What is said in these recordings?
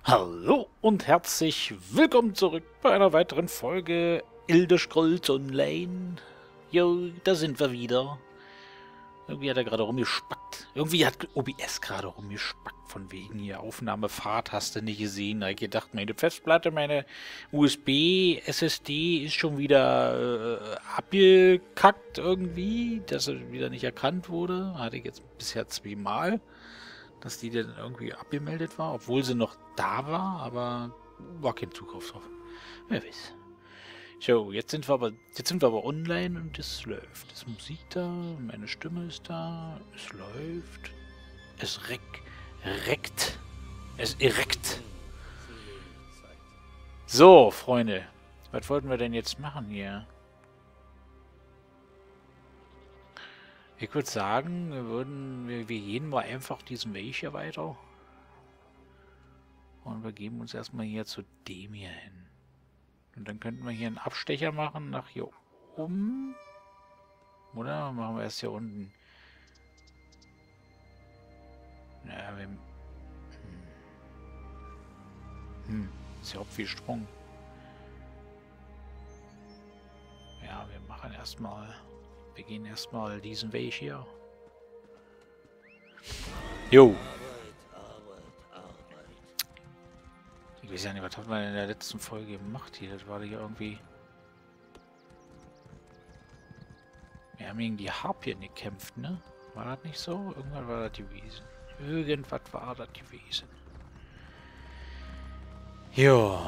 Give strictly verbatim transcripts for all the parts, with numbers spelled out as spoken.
Hallo und herzlich willkommen zurück bei einer weiteren Folge Elder Scrolls Online. Jo, da sind wir wieder. Irgendwie hat er gerade rumgespackt. Irgendwie hat O B S gerade rumgespackt. Von wegen hier Aufnahmefahrt hast du nicht gesehen. Da hab ich gedacht, meine Festplatte, meine U S B S S D ist schon wieder äh, abgekackt irgendwie, dass er wieder nicht erkannt wurde. Hatte ich jetzt bisher zweimal. Dass die dann irgendwie abgemeldet war, obwohl sie noch da war, aber war kein Zugriff drauf. Wer weiß. So, jetzt sind wir aber, jetzt sind wir aber online und es läuft. Es ist Musik da, meine Stimme ist da, es läuft. Es reck, reckt. Es erreckt. So, Freunde. Was wollten wir denn jetzt machen hier? Ich würde sagen, wir würden, wir, wir gehen mal einfach diesen Weg hier weiter. Und wir geben uns erstmal hier zu dem hier hin. Und dann könnten wir hier einen Abstecher machen nach hier oben. Oder machen wir erst hier unten. Ja, wir... Hm. Hm, ist ja auch viel Sprung. Ja, wir machen erstmal... Wir gehen erstmal diesen Weg hier. Jo. Ich weiß ja nicht, was hat man in der letzten Folge gemacht hier? Das war hier irgendwie... Wir haben gegen die Harpien gekämpft, ne? War das nicht so? Irgendwas war das gewesen. Irgendwas war das gewesen. Jo.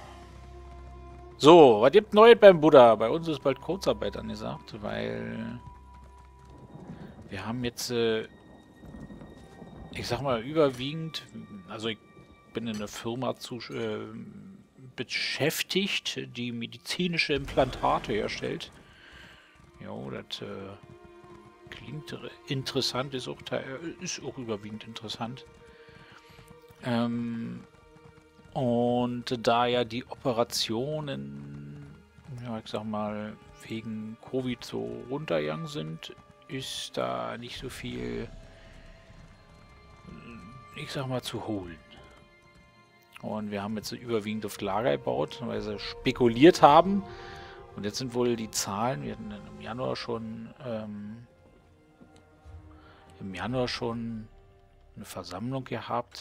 So, was gibt Neues beim Buddha? Bei uns ist bald Kurzarbeit angesagt, weil wir haben jetzt, äh, ich sag mal, überwiegend, also ich bin in einer Firma zu, äh, beschäftigt, die medizinische Implantate herstellt. Jo, das äh, klingt interessant, ist auch, ist auch überwiegend interessant. Ähm... Und da ja die Operationen, ja, ich sag mal, wegen Covid so runtergegangen sind, ist da nicht so viel, ich sag mal, zu holen. Und wir haben jetzt überwiegend auf Lager gebaut, weil sie spekuliert haben. Und jetzt sind wohl die Zahlen, wir hatten im Januar schon, ähm, im Januar schon eine Versammlung gehabt.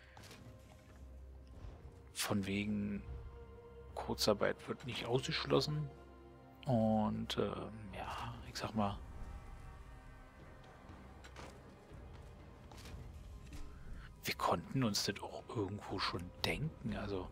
Von wegen Kurzarbeit wird nicht ausgeschlossen. Und ähm, ja, ich sag mal, wir konnten uns das auch irgendwo schon denken. Also,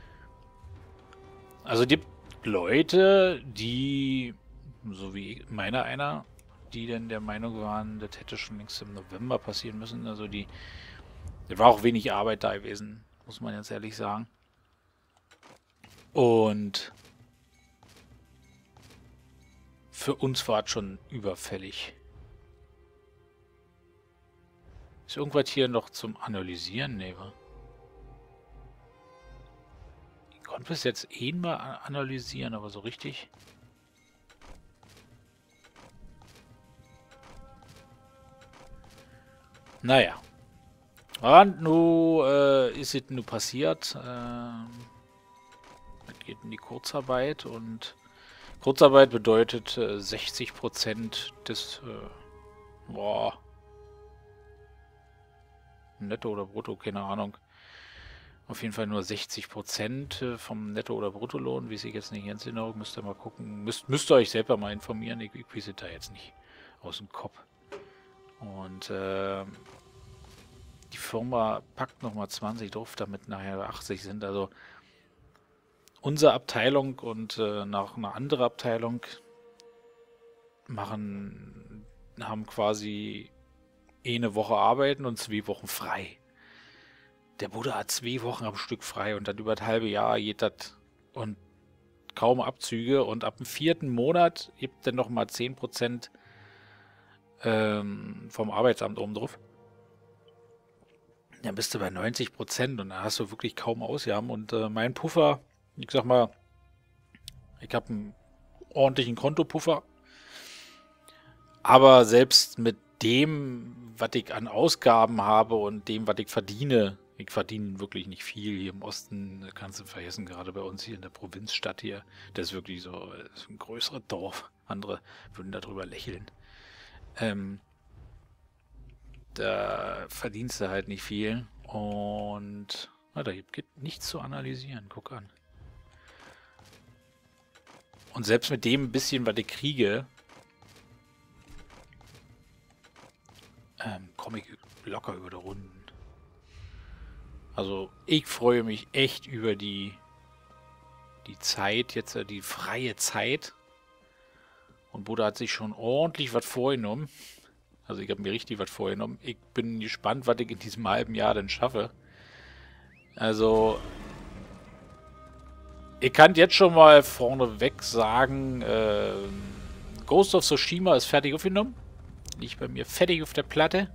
also die Leute, die, so wie meiner einer, die dann der Meinung waren, das hätte schon längst im November passieren müssen. Also die, das war auch wenig Arbeit da gewesen, muss man jetzt ehrlich sagen. Und für uns war es schon überfällig. Ist irgendwas hier noch zum Analysieren? Nee, wa? Ich konnte bis jetzt eh mal analysieren, aber so richtig. Naja. Und nun äh, ist es nun passiert. Ähm, geht in die Kurzarbeit und Kurzarbeit bedeutet äh, sechzig Prozent des äh, boah, Netto oder Brutto, keine Ahnung. Auf jeden Fall nur sechzig Prozent vom Netto- oder Bruttolohn, wie ich jetzt nicht ganz genau, müsst ihr mal gucken, müsst, müsst ihr euch selber mal informieren, ich, ich weiß es da jetzt nicht aus dem Kopf. Und äh, die Firma packt nochmal zwanzig drauf, damit nachher achtzig sind, also unsere Abteilung und äh, noch eine andere Abteilung machen, haben quasi eine Woche arbeiten und zwei Wochen frei. Der Bruder hat zwei Wochen am Stück frei und dann über das halbe Jahr geht das und kaum Abzüge und ab dem vierten Monat gibt dann nochmal zehn Prozent ähm, vom Arbeitsamt oben drauf. Dann bist du bei neunzig Prozent und da hast du wirklich kaum Ausgaben und äh, mein Puffer, ich sag mal, ich habe einen ordentlichen Kontopuffer, aber selbst mit dem, was ich an Ausgaben habe und dem, was ich verdiene, Ich verdiene wirklich nicht viel. Hier im Osten kannst du vergessen, gerade bei uns hier in der Provinzstadt hier. Das ist wirklich so das ist ein größeres Dorf. Andere würden darüber lächeln. Ähm, da verdienst du halt nicht viel. Und na, da gibt nichts zu analysieren. Guck an. Und selbst mit dem bisschen, was ich kriege, ähm, komme ich locker über die Runden. Also ich freue mich echt über die, die Zeit, jetzt die freie Zeit. Und Buddha hat sich schon ordentlich was vorgenommen. Also ich habe mir richtig was vorgenommen. Ich bin gespannt, was ich in diesem halben Jahr denn schaffe. Also ich kann jetzt schon mal vorneweg sagen, äh, Ghost of Tsushima ist fertig aufgenommen. Liegt bei mir fertig auf der Platte.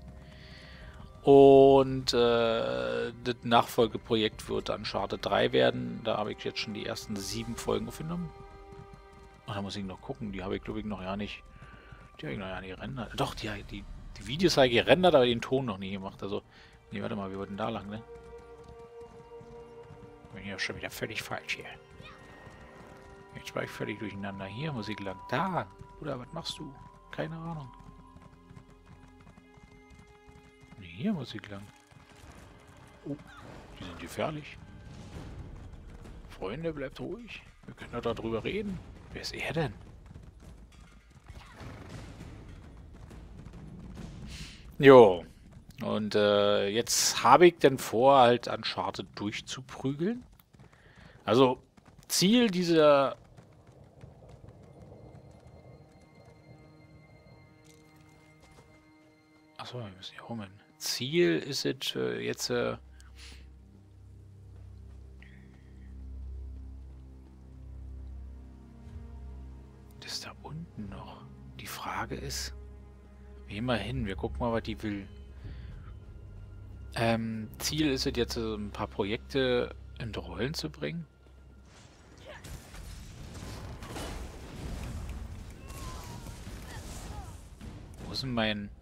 Und äh, das Nachfolgeprojekt wird Uncharted drei werden. Da habe ich jetzt schon die ersten sieben Folgen aufgenommen. Und da muss ich noch gucken. Die habe ich, glaube ich, noch ja nicht. Die habe ich noch ja nicht gerendert. Doch, die, die, die Videos habe ich gerendert, aber den Ton noch nie gemacht. Also, nee, warte mal, wir wollten da lang, ne? Bin ja schon wieder völlig falsch hier. Jetzt war ich völlig durcheinander. Hier, Musik lang. Da! Oder was machst du? Keine Ahnung. Nee, hier Musik lang. Oh, die sind gefährlich. Freunde, bleibt ruhig. Wir können doch darüber reden. Wer ist er denn? Jo. Und äh, jetzt habe ich denn vor, halt Uncharted durchzuprügeln. Also, Ziel dieser... Achso, wir müssen hier rum. Ziel ist es äh, jetzt... Äh, das ist da unten noch. Die Frage ist... Wir gehen mal hin, wir gucken mal, was die will. Ähm, Ziel ist es jetzt, so ein paar Projekte in Rollen zu bringen. Wo ist denn mein...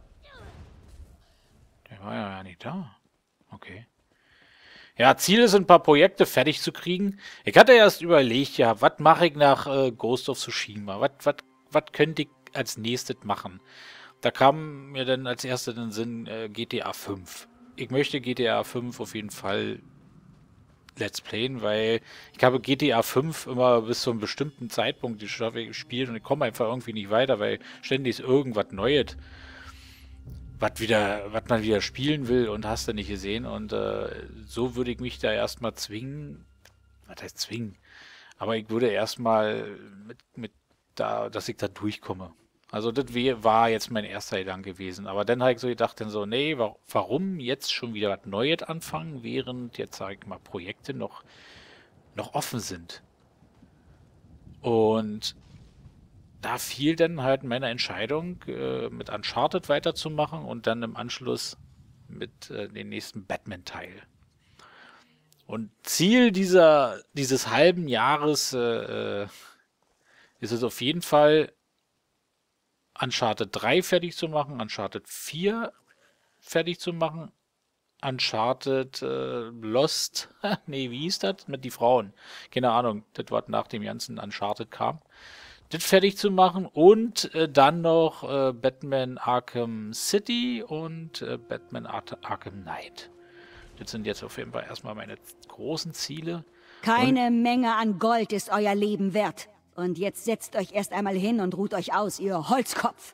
Der war ja nicht da. Okay. Ja, Ziel ist, ein paar Projekte fertig zu kriegen. Ich hatte erst überlegt, ja, was mache ich nach äh, Ghost of Tsushima? Was könnte ich als nächstes machen? Da kam mir dann als erstes in den Sinn äh, G T A fünf. Ich möchte G T A fünf auf jeden Fall Let's Playen, weil ich habe G T A fünf immer bis zu einem bestimmten Zeitpunkt gespielt und ich komme einfach irgendwie nicht weiter, weil ständig ist irgendwas Neues, was wieder, was man wieder spielen will und hast du nicht gesehen. Und äh, so würde ich mich da erstmal zwingen. Was heißt zwingen? Aber ich würde erstmal mit, mit da, dass ich da durchkomme. Also das war jetzt mein erster Gedanke gewesen. Aber dann habe ich so gedacht, dann so, nee, warum jetzt schon wieder was Neues anfangen, während jetzt, sage ich mal, Projekte noch, noch offen sind. Und da fiel dann halt meine Entscheidung, äh, mit Uncharted weiterzumachen und dann im Anschluss mit äh, dem nächsten Batman-Teil. Und Ziel dieser, dieses halben Jahres äh, ist es auf jeden Fall, Uncharted drei fertig zu machen, Uncharted vier fertig zu machen, Uncharted äh, Lost, nee, wie hieß das? Mit die Frauen. Keine Ahnung, das war nach dem ganzen Uncharted kam. Das fertig zu machen und äh, dann noch äh, Batman Arkham City und äh, Batman Ar Arkham Knight. Das sind jetzt auf jeden Fall erstmal meine großen Ziele. Keine und Menge an Gold ist euer Leben wert. Und jetzt setzt euch erst einmal hin und ruht euch aus, ihr Holzkopf.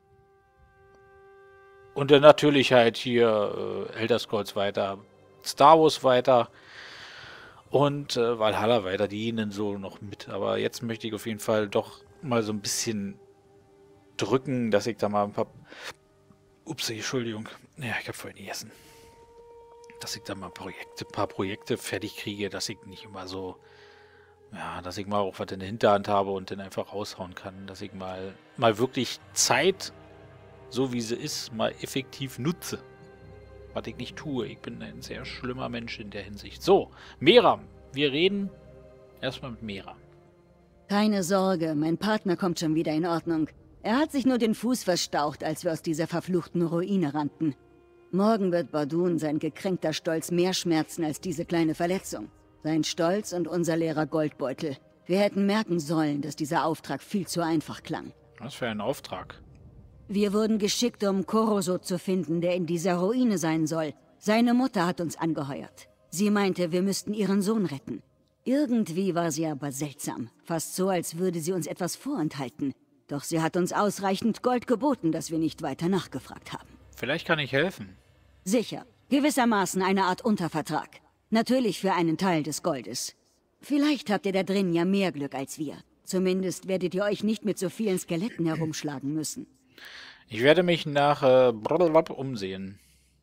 Und dann natürlich halt hier äh, Elder Scrolls weiter, Star Wars weiter und äh, Valhalla weiter, die ihnen so noch mit. Aber jetzt möchte ich auf jeden Fall doch mal so ein bisschen drücken, dass ich da mal ein paar... Ups, Entschuldigung. Ja, ich habe vorhin gegessen. Dass ich da mal Projekte, ein paar Projekte fertig kriege, dass ich nicht immer so... Ja, dass ich mal auch was in der Hinterhand habe und dann einfach raushauen kann. Dass ich mal, mal wirklich Zeit, so wie sie ist, mal effektiv nutze. Was ich nicht tue. Ich bin ein sehr schlimmer Mensch in der Hinsicht. So, Meram. Wir reden erstmal mit Meram. Keine Sorge, mein Partner kommt schon wieder in Ordnung. Er hat sich nur den Fuß verstaucht, als wir aus dieser verfluchten Ruine rannten. Morgen wird Bardun sein gekränkter Stolz mehr schmerzen als diese kleine Verletzung. Sein Stolz und unser leerer Goldbeutel. Wir hätten merken sollen, dass dieser Auftrag viel zu einfach klang. Was für ein Auftrag? Wir wurden geschickt, um Koroso zu finden, der in dieser Ruine sein soll. Seine Mutter hat uns angeheuert. Sie meinte, wir müssten ihren Sohn retten. Irgendwie war sie aber seltsam. Fast so, als würde sie uns etwas vorenthalten. Doch sie hat uns ausreichend Gold geboten, dass wir nicht weiter nachgefragt haben. Vielleicht kann ich helfen. Sicher. Gewissermaßen eine Art Untervertrag. Natürlich für einen Teil des Goldes. Vielleicht habt ihr da drin ja mehr Glück als wir. Zumindest werdet ihr euch nicht mit so vielen Skeletten herumschlagen müssen. Ich werde mich nach äh, blablabla umsehen.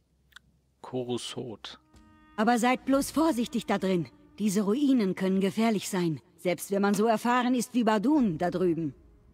Korusot. Aber seid bloß vorsichtig da drin. Diese Ruinen können gefährlich sein. Selbst wenn man so erfahren ist wie Bardun da drüben.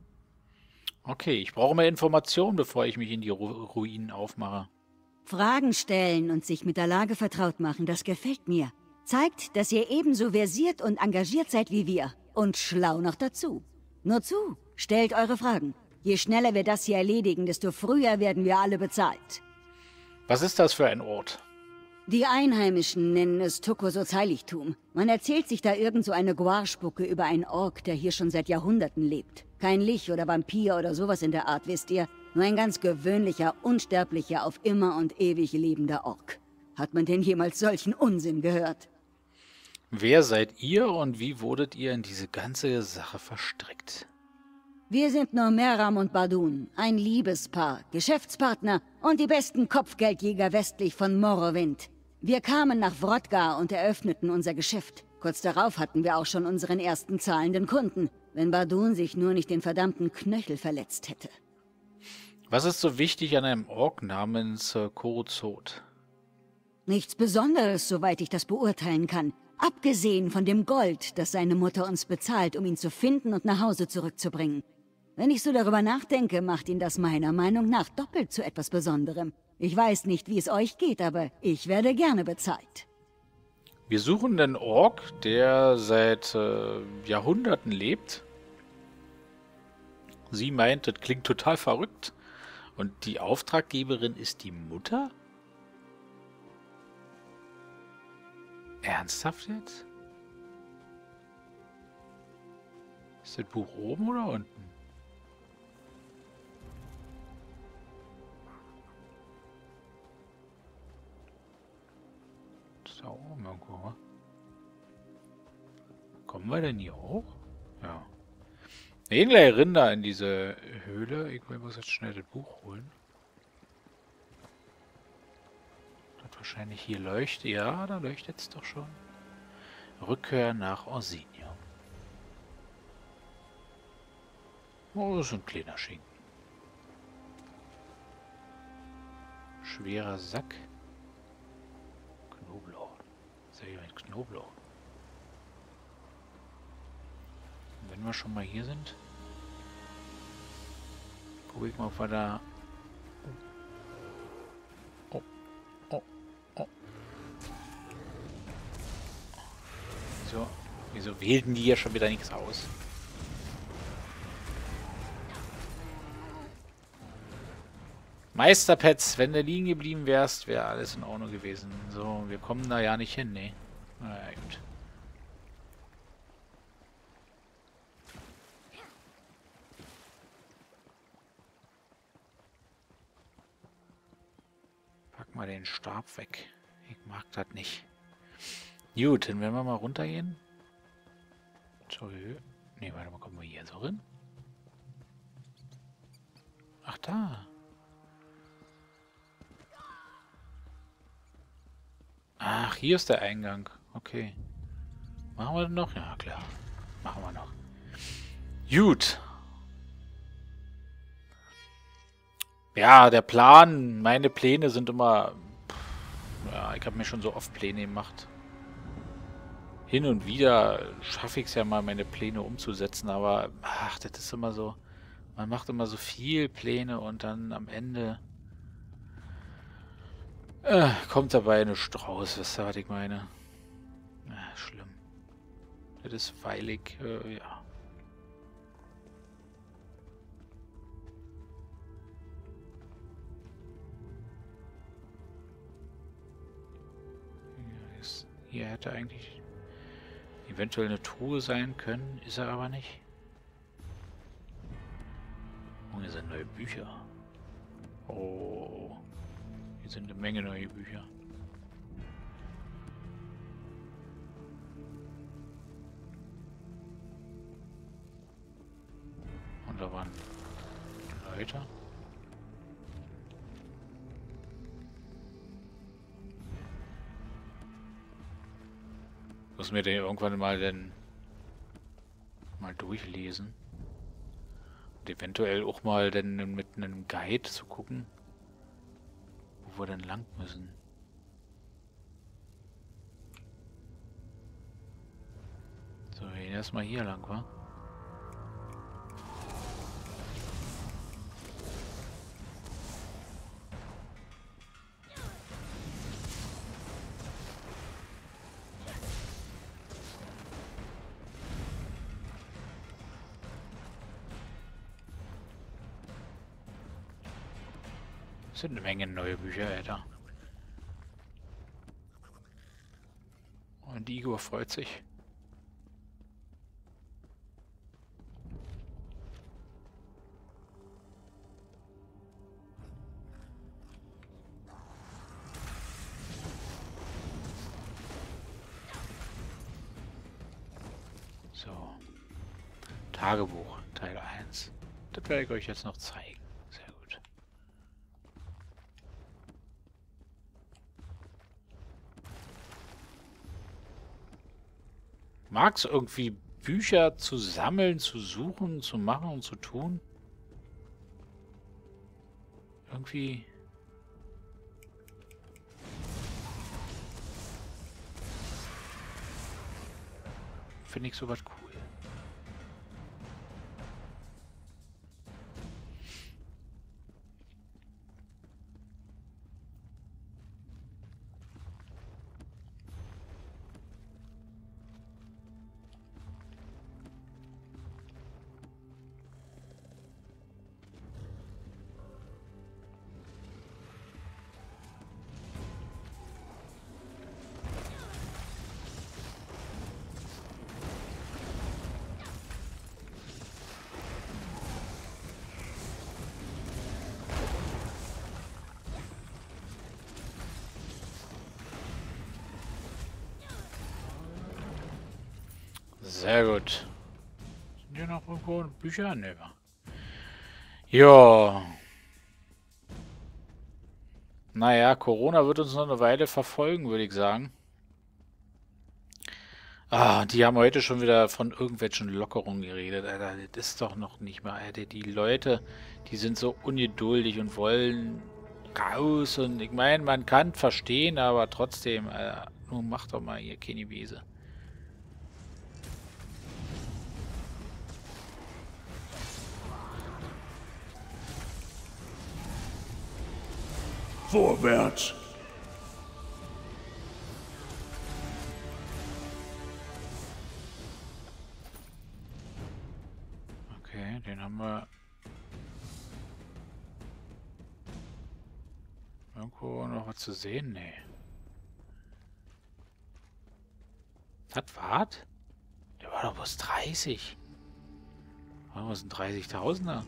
Okay, ich brauche mehr Informationen, bevor ich mich in die Ru Ruinen aufmache. Fragen stellen und sich mit der Lage vertraut machen, das gefällt mir. Zeigt, dass ihr ebenso versiert und engagiert seid wie wir. Und schlau noch dazu. Nur zu, stellt eure Fragen. Je schneller wir das hier erledigen, desto früher werden wir alle bezahlt. Was ist das für ein Ort? Die Einheimischen nennen es Tokosos Heiligtum. Man erzählt sich da irgend so eine Guar-Spucke über einen Ork, der hier schon seit Jahrhunderten lebt. Kein Lich oder Vampir oder sowas in der Art, wisst ihr. Nur ein ganz gewöhnlicher, unsterblicher, auf immer und ewig lebender Ork. Hat man denn jemals solchen Unsinn gehört? Wer seid ihr und wie wurdet ihr in diese ganze Sache verstrickt? Wir sind nur Meram und Bardun, ein Liebespaar, Geschäftspartner und die besten Kopfgeldjäger westlich von Morrowind. Wir kamen nach Wrodgar und eröffneten unser Geschäft. Kurz darauf hatten wir auch schon unseren ersten zahlenden Kunden, wenn Bardun sich nur nicht den verdammten Knöchel verletzt hätte. Was ist so wichtig an einem Ork namens äh, Korusot? Nichts Besonderes, soweit ich das beurteilen kann. Abgesehen von dem Gold, das seine Mutter uns bezahlt, um ihn zu finden und nach Hause zurückzubringen. Wenn ich so darüber nachdenke, macht ihn das meiner Meinung nach doppelt zu etwas Besonderem. Ich weiß nicht, wie es euch geht, aber ich werde gerne bezahlt. Wir suchen einen Ork, der seit äh, Jahrhunderten lebt. Sie meint, das klingt total verrückt. Und die Auftraggeberin ist die Mutter? Ernsthaft jetzt? Ist das Buch oben oder unten? Das ist da oben irgendwo. Kommen wir denn hier hoch? Ja. Wir gehen gleich Rinder in diese Höhle. Ich muss jetzt schnell das Buch holen. Das wahrscheinlich hier leuchtet. Ja, da leuchtet es doch schon. Rückkehr nach Orsinium. Oh, das ist ein kleiner Schinken. Schwerer Sack. Knoblauch. Was ist ja mit Knoblauch? Wenn wir schon mal hier sind, probier ich mal, ob wir da... Oh, oh, oh. So, wieso wählten die ja schon wieder nichts aus? Meisterpets, wenn du liegen geblieben wärst, wäre alles in Ordnung gewesen. So, wir kommen da ja nicht hin, ne? Na ja, gut. Mal den Stab weg. Ich mag das nicht. Gut, dann werden wir mal runtergehen. Zur Höhe. Ne, warte mal, kommen wir hier so rein? Ach, da. Ach, hier ist der Eingang. Okay. Machen wir noch? Ja, klar. Machen wir noch. Gut. Ja, der Plan, meine Pläne sind immer... Ja, ich habe mir schon so oft Pläne gemacht. Hin und wieder schaffe ich es ja mal, meine Pläne umzusetzen, aber ach, das ist immer so... Man macht immer so viel Pläne und dann am Ende... Äh, kommt dabei eine Strauß, wisst ihr, was ich meine? Äh, schlimm. Das ist weilig, äh, ja. Hier hätte eigentlich eventuell eine Truhe sein können, ist er aber nicht. Und hier sind neue Bücher. Oh, hier sind eine Menge neue Bücher. Und da waren Leute. Muss mir den irgendwann mal denn mal durchlesen. Und eventuell auch mal denn mit einem Guide zu gucken, wo wir denn lang müssen. So, wir gehen erstmal hier lang, wa? Das sind eine Menge neue Bücher, Alter. Und Igor freut sich. So. Tagebuch, Teil eins. Das werde ich euch jetzt noch zeigen. Sehr gut. Mag's irgendwie Bücher zu sammeln, zu suchen, zu machen und zu tun? Irgendwie... finde ich sowas cool. Sehr gut. Sind hier noch irgendwo Bücher? Ne. Ja. Naja, Corona wird uns noch eine Weile verfolgen, würde ich sagen. Ah, die haben heute schon wieder von irgendwelchen Lockerungen geredet. Alter, das ist doch noch nicht mal, Alter. Die Leute, die sind so ungeduldig und wollen raus. Und ich meine, man kann verstehen, aber trotzdem, Alter, nun mach doch mal hier keine Wiese. Vorwärts! Okay, den haben wir irgendwo noch was zu sehen? Nee. Das war's? Der war doch bloß dreißig. Was sind dreißigtausender?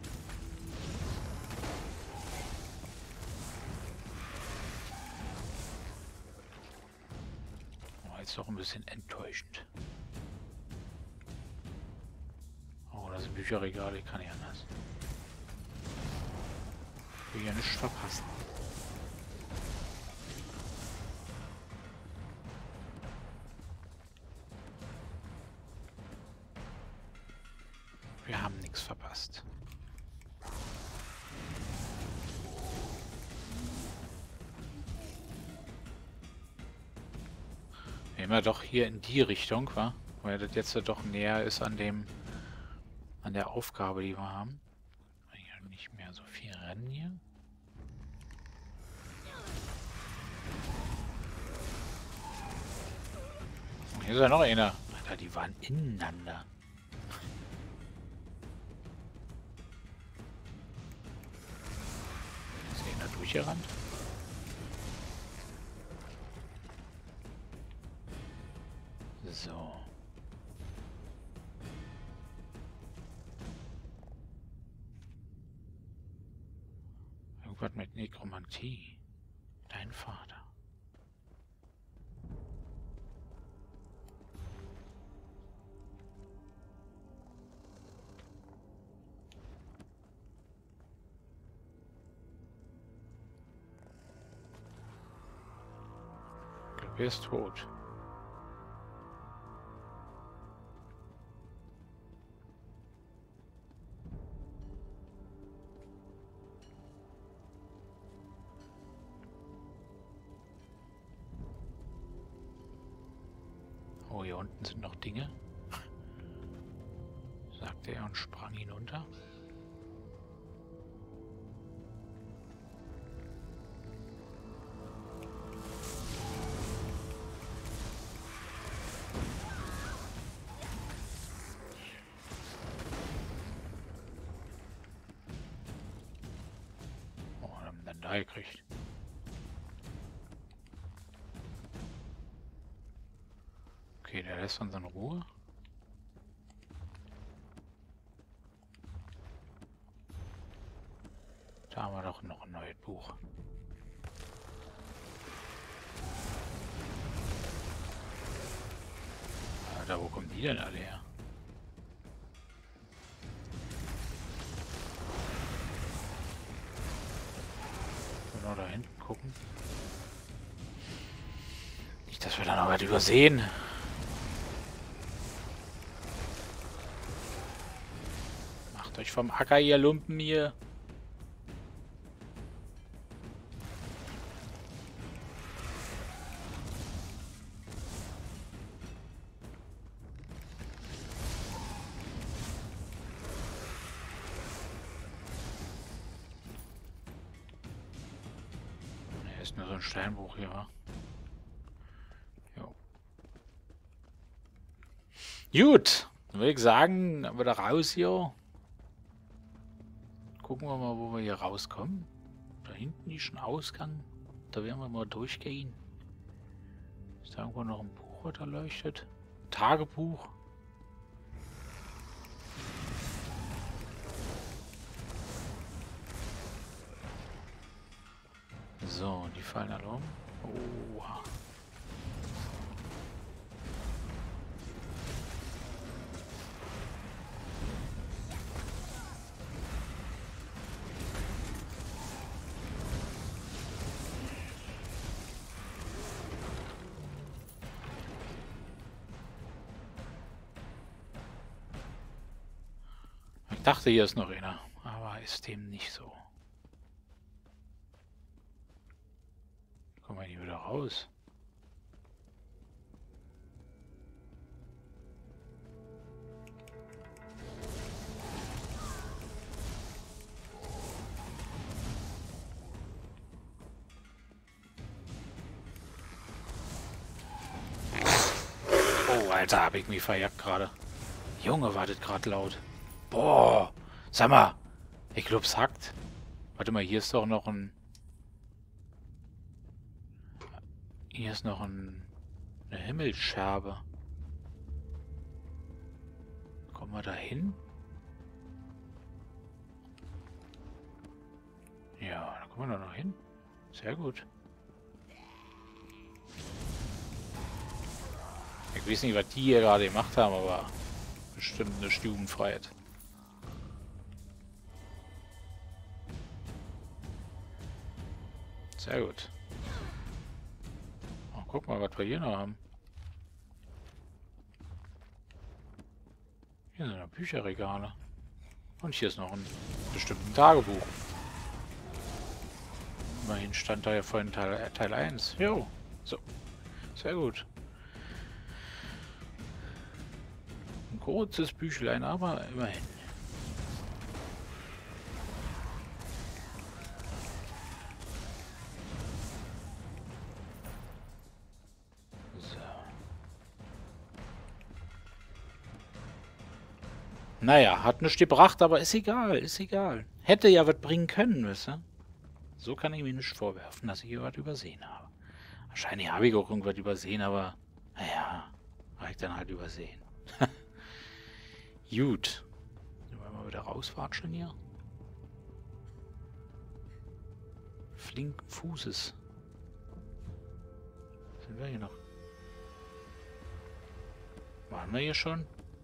Ist doch ein bisschen enttäuschend. Oh, das sind Bücherregale, ich kann nicht anders. Ich will ja nichts verpassen. Wir haben nichts verpasst. Immer doch hier in die Richtung, wa? Weil das jetzt ja doch näher ist an dem, an der Aufgabe, die wir haben. Hier nicht mehr so viel rennen hier. Und hier ist ja noch einer. Alter, die waren ineinander. Ist der da durchgerannt? So. Irgendwas mit Nekromantie. Dein Vater. Er ist tot. Oh, hier unten sind noch Dinge, sagte er und sprang hinunter. Da gekriegt. Okay, der lässt uns in Ruhe. Da haben wir doch noch ein neues Buch. Alter, wo kommen die denn alle her? Da hinten gucken. Nicht, dass wir da noch was übersehen. Macht euch vom Acker, ihr Lumpen hier. Nur so ein Steinbruch hier, wa? Jo. Gut, dann würde ich sagen, wieder raus hier. Gucken wir mal, wo wir hier rauskommen. Da hinten ist ein Ausgang. Da werden wir mal durchgehen. Ist da irgendwo noch ein Buch, was da leuchtet? Tagebuch. So, die fallen alle um. Oh. Ich dachte, hier ist noch einer, aber ist dem nicht so. Kommen wir hier wieder raus? Oh, Alter, hab ich mich verjagt gerade. Junge, wartet gerade laut. Boah, sag mal, ich glaub's hackt. Warte mal, hier ist doch noch ein... Hier ist noch ein, eine Himmelsscherbe. Kommen wir da hin? Ja, da kommen wir doch noch hin. Sehr gut. Ich weiß nicht, was die hier gerade gemacht haben, aber bestimmt eine Stubenfreiheit. Sehr gut. Oh, guck mal, was wir hier noch haben. Hier sind noch Bücherregale. Und hier ist noch ein bestimmtes Tagebuch. Immerhin stand da ja vorhin Teil, Teil eins. Jo, so. Sehr gut. Ein kurzes Büchlein, aber immerhin. Naja, hat nichts gebracht, aber ist egal, ist egal. Hätte ja was bringen können, wisst ihr? So kann ich mir nicht vorwerfen, dass ich hier was übersehen habe. Wahrscheinlich habe ich auch irgendwas übersehen, aber naja, Habe ich dann halt übersehen. Gut. Dann wollen wir wieder rauswatscheln hier. Flinken Fußes. Sind wir hier noch? Waren wir hier schon?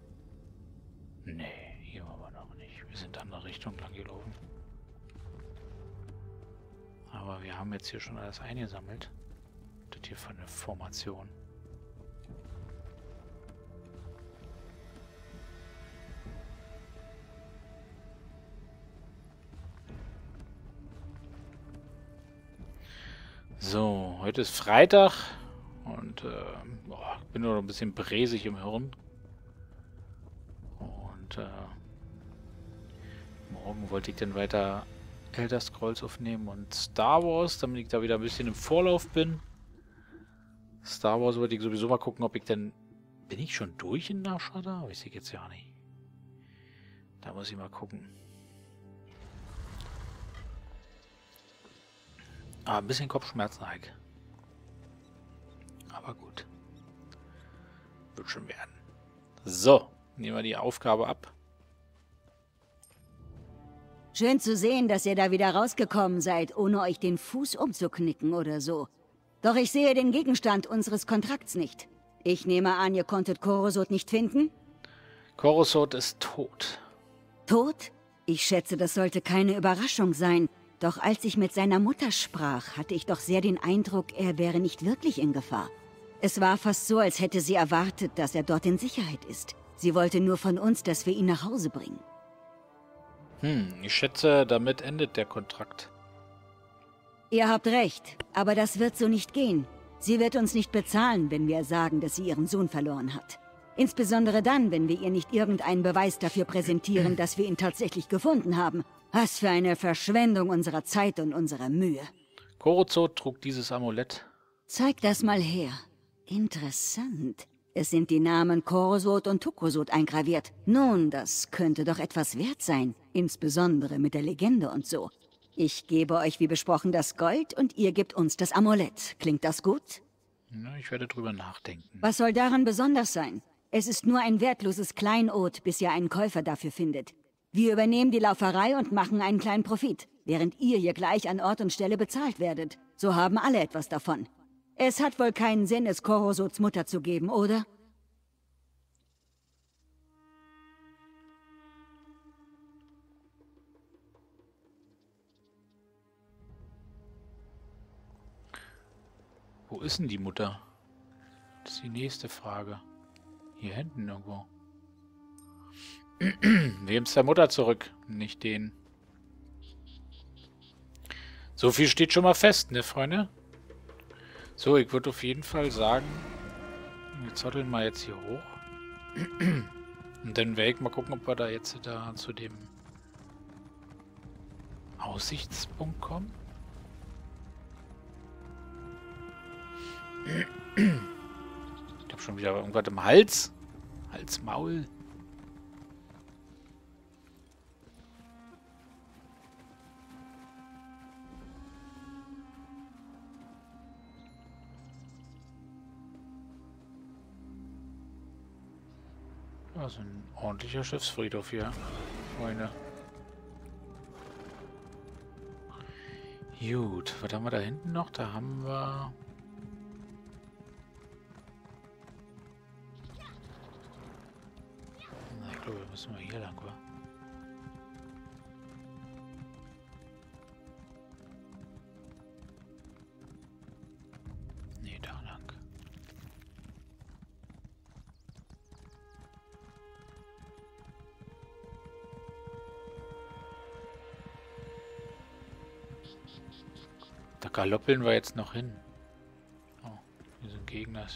Nee, hier waren wir noch nicht. Wir sind in andere Richtung lang gelaufen. Aber wir haben jetzt hier schon alles eingesammelt. Das hier für eine Formation. So, heute ist Freitag und äh, boah, ich bin nur noch ein bisschen bräsig im Hirn. Und äh, morgen wollte ich dann weiter Elder Scrolls aufnehmen und Star Wars, damit ich da wieder ein bisschen im Vorlauf bin. Star Wars wollte ich sowieso mal gucken, ob ich denn... Bin ich schon durch in Nashada? Weiß ich jetzt ja nicht. Da muss ich mal gucken. Ah, ein bisschen Kopfschmerzen halt. Aber gut. Wird schon werden. So, nehmen wir die Aufgabe ab. Schön zu sehen, dass ihr da wieder rausgekommen seid, ohne euch den Fuß umzuknicken oder so. Doch ich sehe den Gegenstand unseres Kontrakts nicht. Ich nehme an, ihr konntet Korosot nicht finden? Korosot ist tot. Tot? Ich schätze, das sollte keine Überraschung sein. Doch als ich mit seiner Mutter sprach, hatte ich doch sehr den Eindruck, er wäre nicht wirklich in Gefahr. Es war fast so, als hätte sie erwartet, dass er dort in Sicherheit ist. Sie wollte nur von uns, dass wir ihn nach Hause bringen. Hm, ich schätze, damit endet der Kontrakt. Ihr habt recht, aber das wird so nicht gehen. Sie wird uns nicht bezahlen, wenn wir sagen, dass sie ihren Sohn verloren hat. Insbesondere dann, wenn wir ihr nicht irgendeinen Beweis dafür präsentieren, dass wir ihn tatsächlich gefunden haben. Was für eine Verschwendung unserer Zeit und unserer Mühe. Korosot trug dieses Amulett. Zeig das mal her. Interessant. Es sind die Namen Korosot und Tukosot eingraviert. Nun, das könnte doch etwas wert sein. Insbesondere mit der Legende und so. Ich gebe euch wie besprochen das Gold und ihr gebt uns das Amulett. Klingt das gut? Na, ich werde drüber nachdenken. Was soll daran besonders sein? Es ist nur ein wertloses Kleinod, bis ihr einen Käufer dafür findet. Wir übernehmen die Lauferei und machen einen kleinen Profit, während ihr hier gleich an Ort und Stelle bezahlt werdet. So haben alle etwas davon. Es hat wohl keinen Sinn, es Korosots Mutter zu geben, oder? Wo ist denn die Mutter? Das ist die nächste Frage. Hier hinten irgendwo. Nehm's der Mutter zurück, nicht den. So viel steht schon mal fest, ne, Freunde? So, ich würde auf jeden Fall sagen, wir zotteln mal jetzt hier hoch. Und dann werde ich mal gucken, ob wir da jetzt da zu dem Aussichtspunkt kommen. Ich habe schon wieder irgendwas im Hals. Hals, Maul. Ja, so ein ordentlicher Schiffsfriedhof hier, Freunde. Gut, was haben wir da hinten noch? Da haben wir... Na, ich glaube, wir müssen mal hier lang, wa? Nee, da lang. Da galoppeln wir jetzt noch hin. Oh, hier sind Gegner.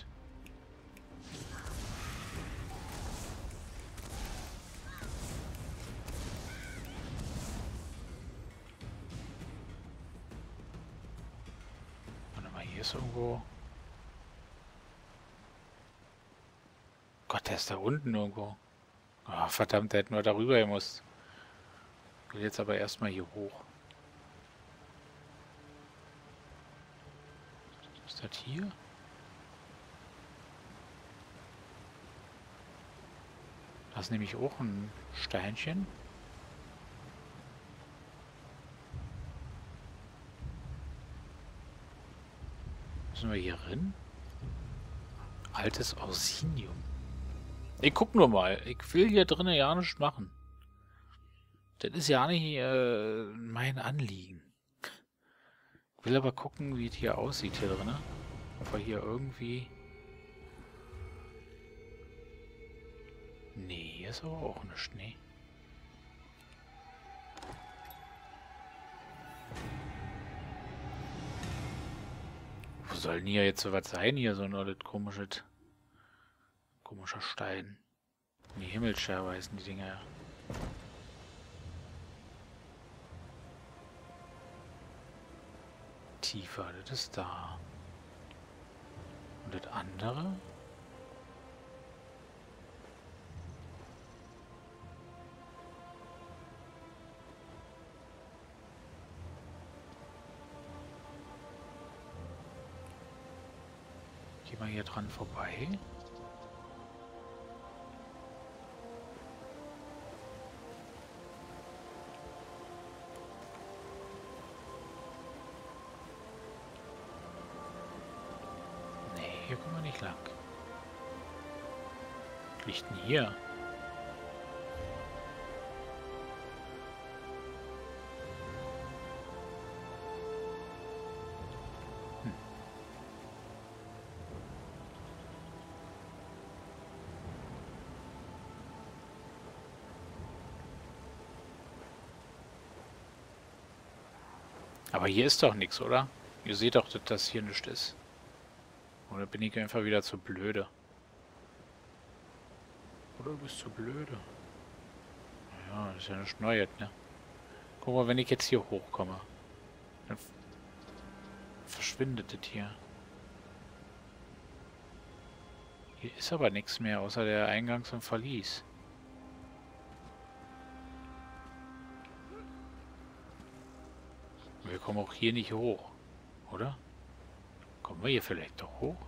Warte mal, hier ist irgendwo... Gott, der ist da unten irgendwo. Oh, verdammt, da hätten wir darüber gemusst. Ich will jetzt aber erstmal hier hoch. Ist das hier? Das ist nämlich auch ein Steinchen. Müssen wir hier rein? Altes Orsinium. Ich guck nur mal. Ich will hier drinnen ja nichts machen. Das ist ja nicht äh, mein Anliegen. Ich will aber gucken, wie es hier aussieht hier drinnen. Ob wir hier irgendwie... Nee, hier ist aber auch nichts, nee. Wo soll denn hier jetzt so was sein? Hier so ein alles komisches... Komischer Stein. Die Himmelscherbe heißen die Dinger ja. Tiefer, das ist da. Und das andere? Gehen wir hier dran vorbei. Hier kommen wir nicht lang. Was liegt denn hier? Hm. Aber hier ist doch nichts, oder? Ihr seht doch, dass das hier nichts ist. Oder bin ich einfach wieder zu blöde? Oder du bist zu blöde? Ja, das ist ja nicht Neues, ne? Guck mal, wenn ich jetzt hier hochkomme, dann verschwindet das hier. Hier ist aber nichts mehr, außer der Eingangs- und Verlies. Wir kommen auch hier nicht hoch, oder? Kommen wir hier vielleicht doch hoch?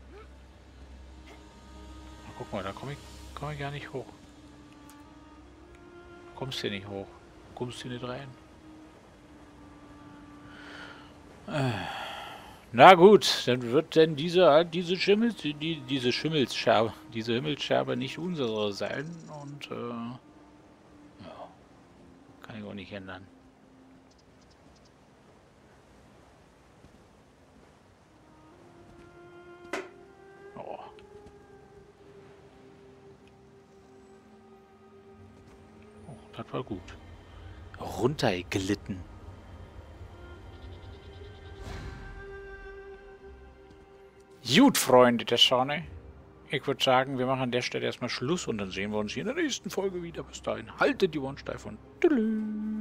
Na, guck mal, da komme ich, komm ich gar nicht hoch. Du kommst hier nicht hoch. Du kommst hier nicht rein. Äh. Na gut, dann wird denn diese, diese Schimmel, die, diese Schimmelscherbe, diese Himmelsscherbe nicht unsere sein und äh, ja, kann ich auch nicht ändern. Das war gut. Runtergelitten. Gut, Freunde der Sonne. Ich würde sagen, wir machen an der Stelle erstmal Schluss und dann sehen wir uns hier in der nächsten Folge wieder. Bis dahin, haltet die Ohren steif und tschüss.